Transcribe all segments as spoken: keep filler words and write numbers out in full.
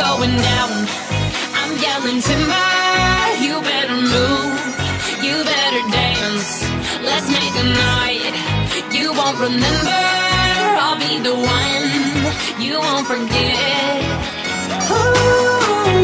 going down. I'm yelling timber, you better move, you better dance. Let's make a night you won't remember. I'll be the one you won't forget. Ooh.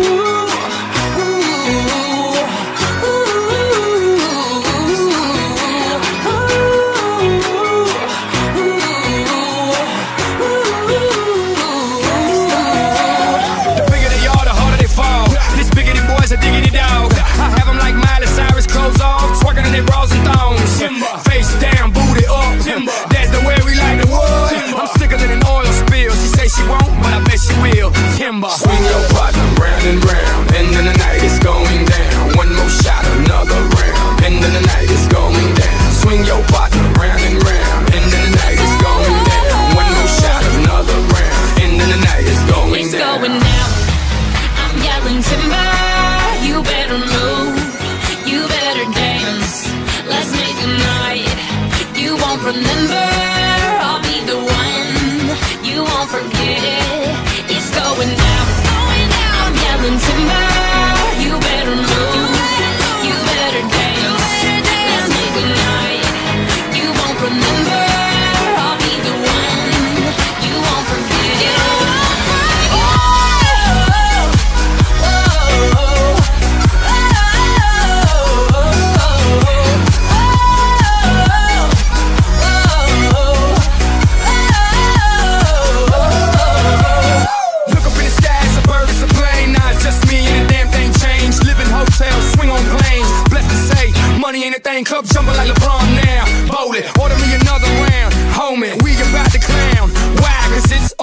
They bras and thongs, timber. Face down, booty up, timber. That's the way we like the wood. Timber. I'm sicker than an oil spill. She say she won't, but I bet she will. Timber. Swing your partner round and round, and then the night is going down. One more shot, another round, and then the night is going down. Swing your partner round and round, and then the night is going down. One more shot, another round, and then the night is going it's down. Going down. I'm yelling timber, you better move, you better dance. Let's make a night you won't remember. I'll be the one you won't forget. It's going down, it's going down. I'm yelling timber, you better move, you better dance. Let's make a night you won't remember. I'll be the one you won't forget. Money ain't a thing, club jumping like LeBron now. Bowl it, order me another round. Homie, we about to clown. Why? Cause it's